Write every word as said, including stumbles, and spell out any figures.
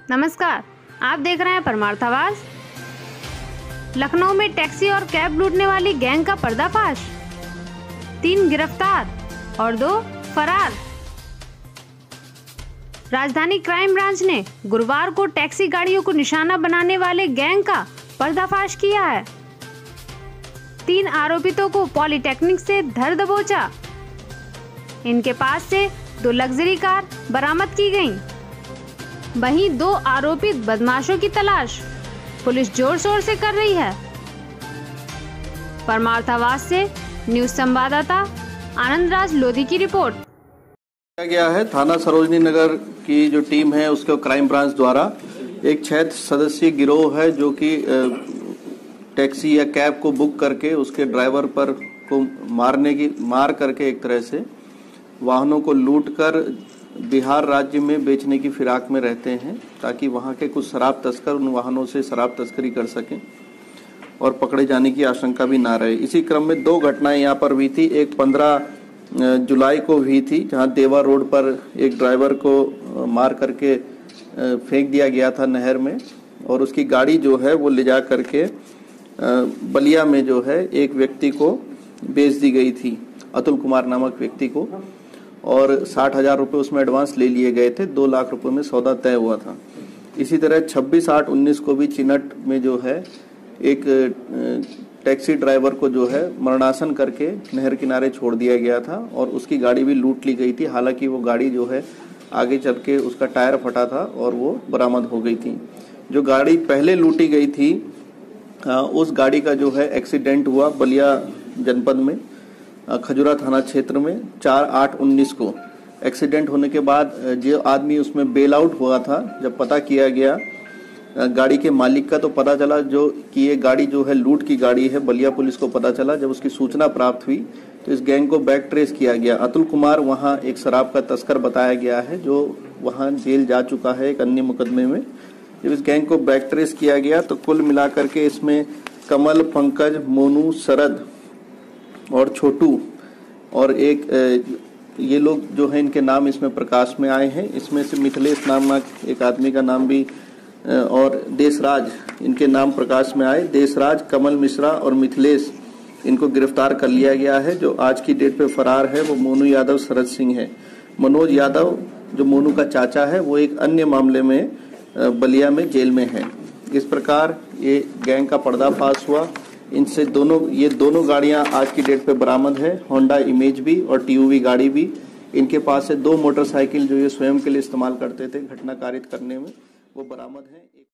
नमस्कार, आप देख रहे हैं परमार्थ आवाज। लखनऊ में टैक्सी और कैब लूटने वाली गैंग का पर्दाफाश, तीन गिरफ्तार और दो फरार। राजधानी क्राइम ब्रांच ने गुरुवार को टैक्सी गाड़ियों को निशाना बनाने वाले गैंग का पर्दाफाश किया है। तीन आरोपितों को पॉलिटेक्निक से धर दबोचा। इनके पास से दो लग्जरी कार बरामद की गईं। वहीं दो आरोपित बदमाशों की तलाश पुलिस जोर शोर से कर रही है। परमार्थ आवाज से न्यूज संवाददाता आनंदराज लोधी की रिपोर्ट। किया गया है थाना सरोजनी नगर की जो टीम है उसके क्राइम ब्रांच द्वारा एक छह सदस्यीय गिरोह है जो कि टैक्सी या कैब को बुक करके उसके ड्राइवर पर को मारने की मार करके एक तरह से वाहनों को लूटकर बिहार राज्य में बेचने की फिराक में रहते हैं, ताकि वहां के कुछ शराब तस्कर उन वाहनों से शराब तस्करी कर सकें और पकड़े जाने की आशंका भी ना रहे। इसी क्रम में दो घटनाएं यहाँ पर हुई थी। एक पंद्रह जुलाई को हुई थी जहां देवा रोड पर एक ड्राइवर को मार करके फेंक दिया गया था नहर में, और उसकी गाड़ी जो है वो ले जा करके बलिया में जो है एक व्यक्ति को बेच दी गई थी, अतुल कुमार नामक व्यक्ति को, और साठ हजार रुपये उसमें एडवांस ले लिए गए थे। दो लाख रुपए में सौदा तय हुआ था। इसी तरह छब्बीस आठ उन्नीस को भी चिनट में जो है एक टैक्सी ड्राइवर को जो है मरणासन करके नहर किनारे छोड़ दिया गया था और उसकी गाड़ी भी लूट ली गई थी। हालांकि वो गाड़ी जो है आगे चल के उसका टायर फटा था और वो बरामद हो गई थी। जो गाड़ी पहले लूटी गई थी उस गाड़ी का जो है एक्सीडेंट हुआ बलिया जनपद में खजुरा थाना क्षेत्र में चार आठ उन्नीस को। एक्सीडेंट होने के बाद जो आदमी उसमें बेल आउट हुआ था, जब पता किया गया गाड़ी के मालिक का तो पता चला जो कि ये गाड़ी जो है लूट की गाड़ी है। बलिया पुलिस को पता चला। जब उसकी सूचना प्राप्त हुई तो इस गैंग को बैक ट्रेस किया गया। अतुल कुमार वहां एक शराब का तस्कर बताया गया है जो वहां जेल जा चुका है एक अन्य मुकदमे में। जब इस गैंग को बैक ट्रेस किया गया तो कुल मिलाकर के इसमें कमल, पंकज, मोनू, शरद और छोटू और एक ये लोग जो है इनके नाम इसमें प्रकाश में आए हैं। इसमें से मिथिलेश नामक एक आदमी का नाम भी और देशराज, इनके नाम प्रकाश में आए। देशराज, कमल मिश्रा और मिथिलेश, इनको गिरफ्तार कर लिया गया है। जो आज की डेट पे फरार है वो मोनू यादव, शरद सिंह है। मनोज यादव जो मोनू का चाचा है वो एक अन्य मामले में बलिया में जेल में है। इस प्रकार ये गैंग का पर्दाफाश हुआ। इनसे दोनों ये दोनों गाड़ियां आज की डेट पे बरामद है, होंडा इमेज भी और टीयूवी गाड़ी भी। इनके पास से दो मोटरसाइकिल जो ये स्वयं के लिए इस्तेमाल करते थे घटना कारित करने में, वो बरामद है।